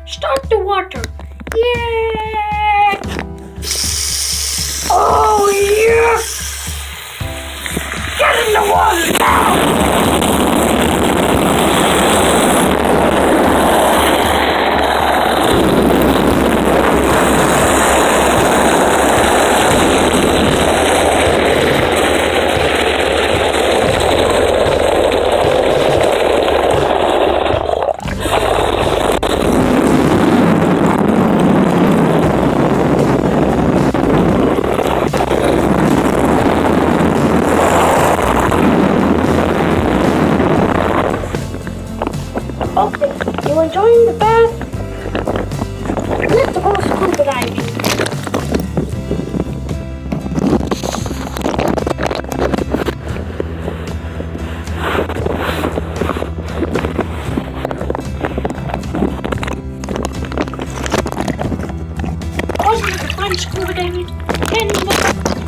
Start the water. Yeah! Oh, yes! Get in the water now! Okay, you enjoying the bath? Let's go scuba diving. Wasn't it fun scuba diving? 10 minutes.